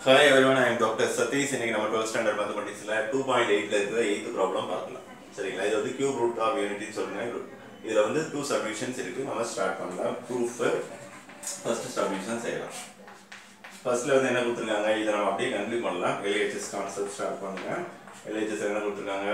Hi everyone, I am Dr. Satish. இன்னைக்கு நம்ம 12th standard mathematicsல 2.8ல இருக்கிற 8th problem பார்க்கலாம். சரிங்களா? இது வந்து cube root of unity சொல்லுங்க. இதுல வந்து two solutions இருக்கு. நம்ம ஸ்டார்ட் பண்ணலாம். Proof first solution செய்யலாம். ஃபர்ஸ்ட்ல வந்து என்ன கொடுத்திருக்காங்க? இத நம்ம அப்படியே கன்க்ளூட் பண்ணலாம். LHS கான்செப்ட் ஸ்டார்ட் பண்ணுங்க. LHS என்ன கொடுத்திருக்காங்க?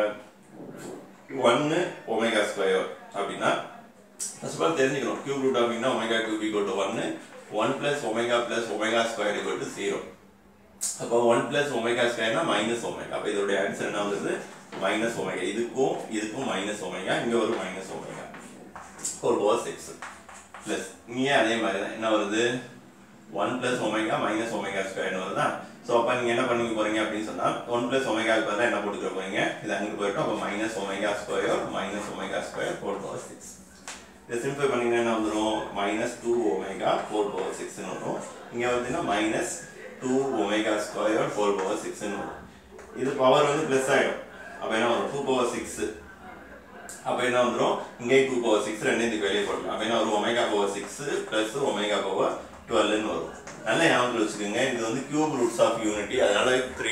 1 omega square அப்படினா first of all தெரிஞ்சுக்கணும். Cube root of அப்படினா omega cube equal to 1 1 plus omega square equal to 0. அப்போ 1 plus omega square னா minus omega. அப்ப இதோட ஆன்சர் என்ன வருது? minus omega. இதுக்கும் minus omega. இங்க ஒரு minus omega. whole over 6 plus இங்க அதே மாதிரி தான் என்ன வருது? 1 plus omega minus omega square னு வருதா? சோ அப்ப நீங்க என்ன பண்ணீங்க போறீங்க அப்படி சொன்னா 1 plus omega க்கு பதிலா என்ன போட்டுக்க போறீங்க? இது அங்க போய்டும். அப்ப minus omega square whole over 6. இத சிம்பிளை பண்ணீங்கன்னா என்ன வந்துரும்? minus 2 omega whole over 6 னு வரும். இங்க வந்துனா minus 2 omega square whole power 6 னு வரும். இது பவர் வந்து பிளஸ் ஆயிடும். அப்ப என்ன வரும்? 2 power 6. அப்ப என்ன வந்துரும்? இங்க 2 power 6 ரெண்டையும் இதுக்கு வெளிய போடலாம். அப்ப என்ன வரும்? omega power 6 plus omega power 12 னு வரும். நல்லா ஞாபகம் வச்சுக்கோங்க. இது வந்து cube roots of unity. அதனால 3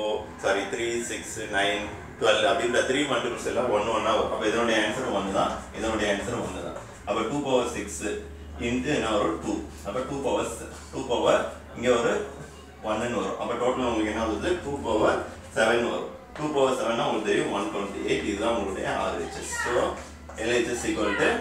6 9 12 அப்படின்ற 3 மல்டிபிள்ஸ் எல்லாம் 1 1 ஆ வரும். அப்ப இதோட ஆன்சர் 1 தான். இதோட ஆன்சர் 1 தான். அப்ப 2 power 6 into என்ன வரும்? 2. அப்ப 2 power இங்க ஒரு 1 ன்னு வரும். அப்ப டோட்டல் உங்களுக்கு என்ன வருது? 2 power 7 வரும். 2 power 7 னா உங்களுக்கு தெரியும் 128. இதுதான் உங்களுடைய RHS. So LHS equal to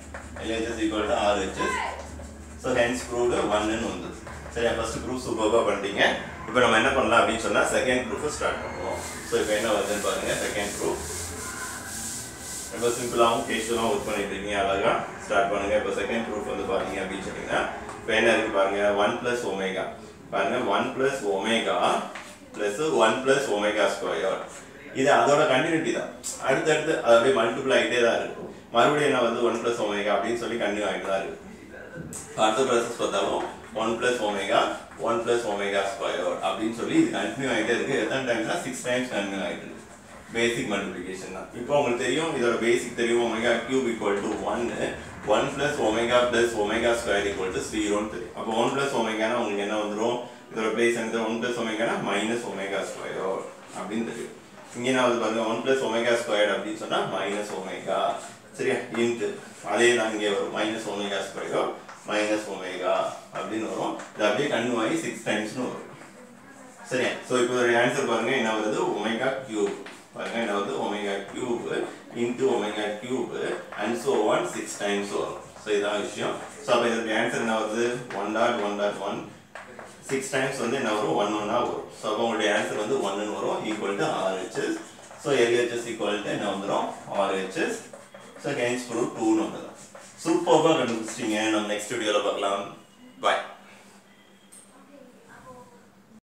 RHS. So hence proved 1 ன்னு வந்தது. சரியா? ஃபர்ஸ்ட் ப்ரூஃப் சூப்பரா பண்ணிட்டீங்க. இப்போ நம்ம என்ன பண்ணலாம் அப்படினு சொன்னா செகண்ட் ப்ரூஃப் ஸ்டார்ட் பண்ணுவோம். சோ இப்போ என்ன வருதுன்னு பாருங்க. செகண்ட் ப்ரூஃப் ரொம்ப சிம்பிளாவும் கேஷுவலாவும் ஒர்க் பண்ணிட்டு இருக்கீங்க. அழகா ஸ்டார்ட் பண்ணுங்க. இப்போ செகண்ட் ப்ரூஃப் வந்து பாத்தீங்க அப்படினு சொன்னீங்கன்னா இப்போ என்ன இருக்கு பாருங்க. 1 plus omega பாருங்க 1 plus omega plus 1 plus omega square. இது அதோட கண்டினியூட்டி தான். அடுத்து அது அப்படியே மல்டிப்ளை ஆயிட்டே தான் இருக்கு. மறுபடியும் என்ன வந்து 1 plus omega அப்படினு சொல்லி கண்டினியூ ஆயிட்டே தான் இருக்கு. அடுத்த ப்ராசஸ் பார்த்தாலும் 1 plus omega square அப்படினு சொல்லி இது கண்டினியூ ஆயிட்டே இருக்கு. எத்தனை டைம்ஸ்னா 6 டைம்ஸ் கண்டினியூ ஆயிட்டு இருக்கு. பேசிக் மல்டிப்ளிகேஷன் தான். இப்போ உங்களுக்கு தெரியும் இதோட பேசிக் தெரியும் omega cube equal to 1 plus omega plus omega square equal to 0 ன்னு தெரியும். அப்போ 1 plus omega னா உங்களுக்கு என்ன வந்துரும்? இதோட பிளேஸ் வந்து 1 plus omega னா minus omega square அப்படினு தெரியும். இங்க என்ன வந்து பாருங்க 1 plus omega squared அப்படினு சொன்னா minus omega. சரியா? இன்டு அதே தான் இங்க வரும் minus omega square minus omega அப்படினு வரும். இது அப்படியே கண்டினியூ ஆகி 6 டைம்ஸ் னு வரும். சரியா? சோ இப்போ இதோட ஆன்சர் பாருங்க என்ன வருது? omega cube. பாருங்க என்ன வருது? omega cube into omega cube and so on 6 times வரும். சோ இதான் விஷயம். சோ அப்ப இதோட ஆன்சர் என்ன வருது? 1.1.1 6 times வந்து என்ன வரும்? 1 1 ஆ வரும். சோ அப்ப உங்களுடைய ஆன்சர் வந்து 1 ன்னு வரும் equal to RHS. So LHS equal to என்ன வந்துரும்? RHS. சோ hence proof 2 ன்னு வந்துரும். சூப்பரா கண்டுபிடிச்சிட்டீங்க. நம்ம நெக்ஸ்ட் வீடியோல பார்க்கலாம். பை.